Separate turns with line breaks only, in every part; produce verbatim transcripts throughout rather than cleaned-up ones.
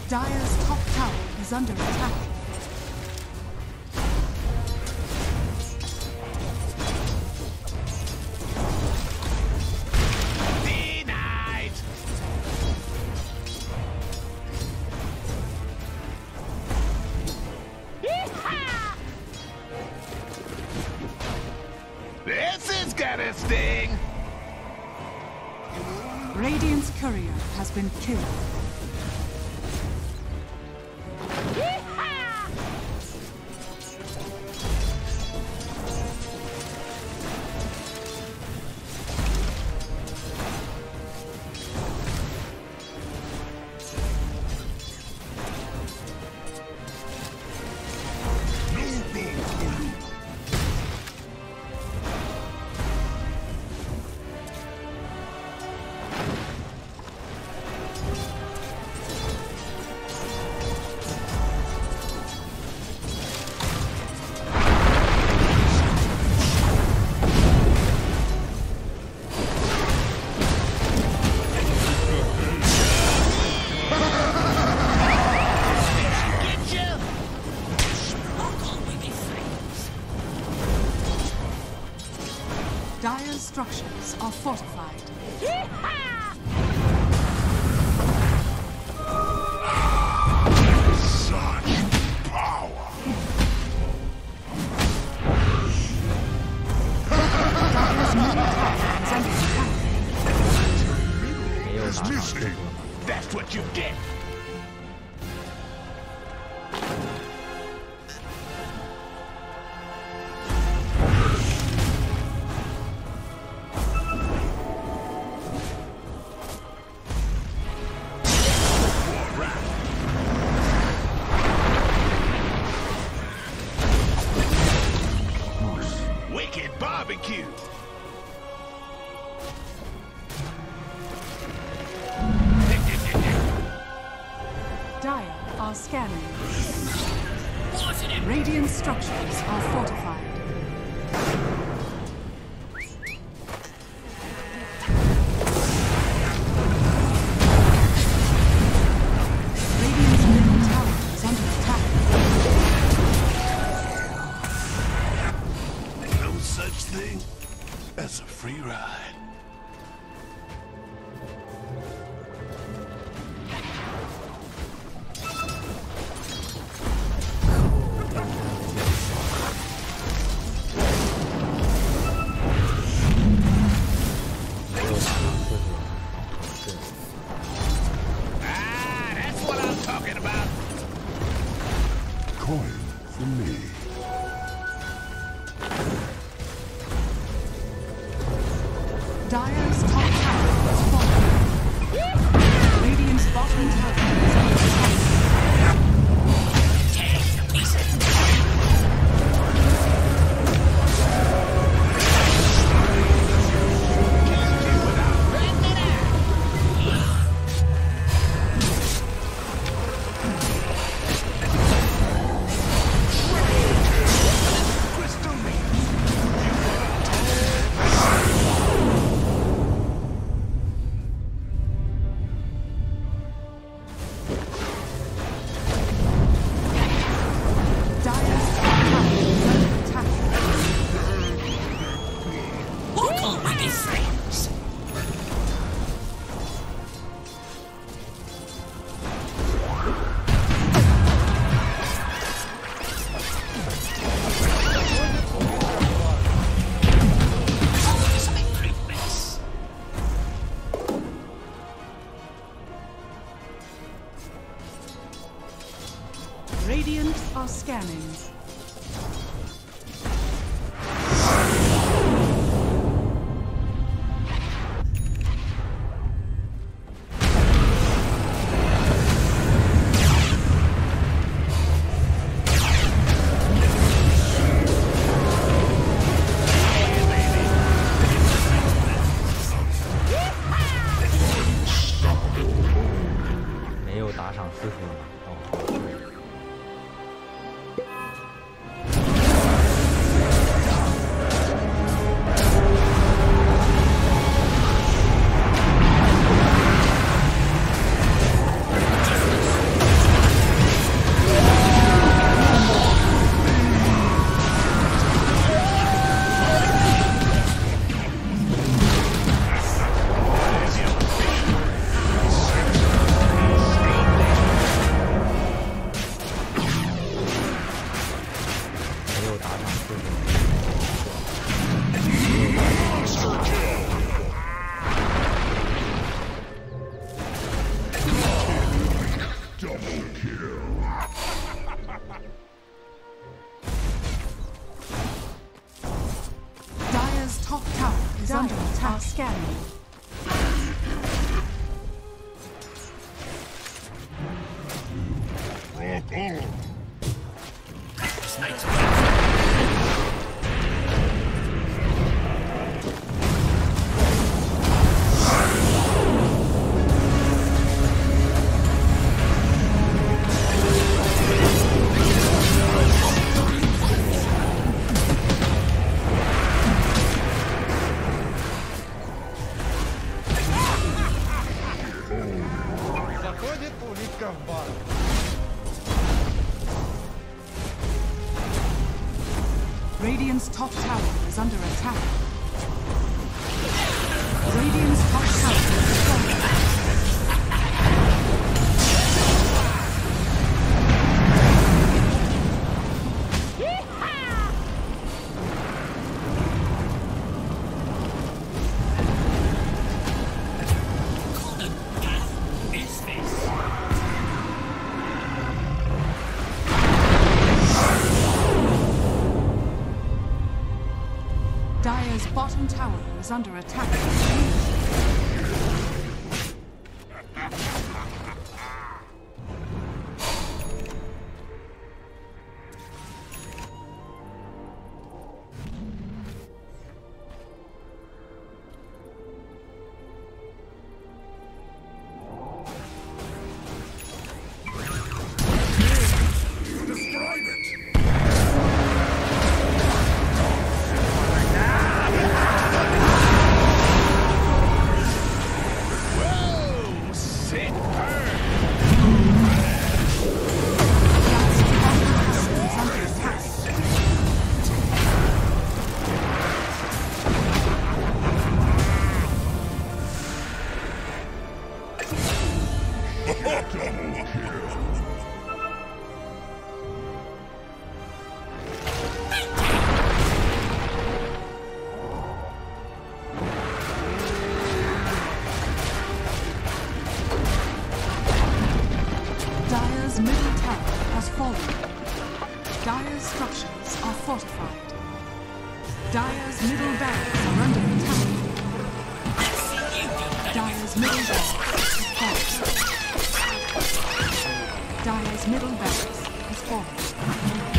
Dire's top tower is under attack.
Denied! This is gonna sting!
Radiant's courier has been killed. Dire's structures are fortified.
Such power!
Dire's middle tower is under attack.
Is missing. That's what you get. Wicked barbecue.
Dire are scanning. Radiant structures are fortified. Radiant's middle tower is under attack.
No such thing as a free ride. Ah, that's what I'm talking about.
Coin for me.
Dire's top tower is falling. Radiant's bottom tower is under attack. Radiant are scanning.
Scum bottom.
Radiant's top tower is under attack. Radiant's top tower is destroyed. Dire's bottom tower is under attack.
Describe it! Double kill.
Dire's middle tower has fallen. Dire's structures are fortified. Dire's middle barracks are under attack. Dire's middle barracks is fallen. Dire's middle barracks is fallen.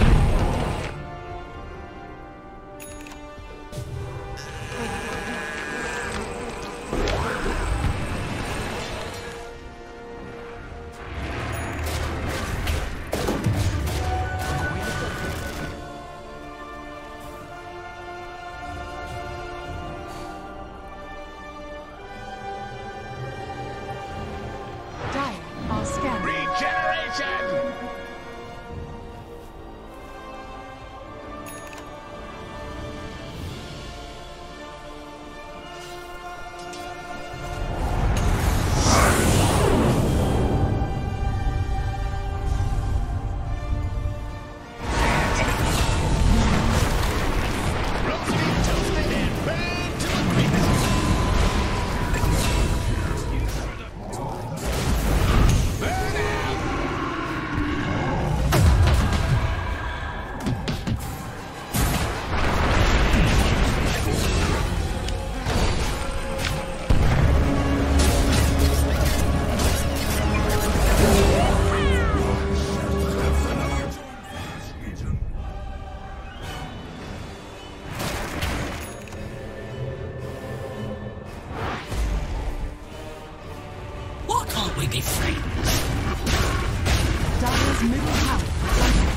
Are scanning.
Regeneration!
Why can't we be friends?
Dire's middle tower is under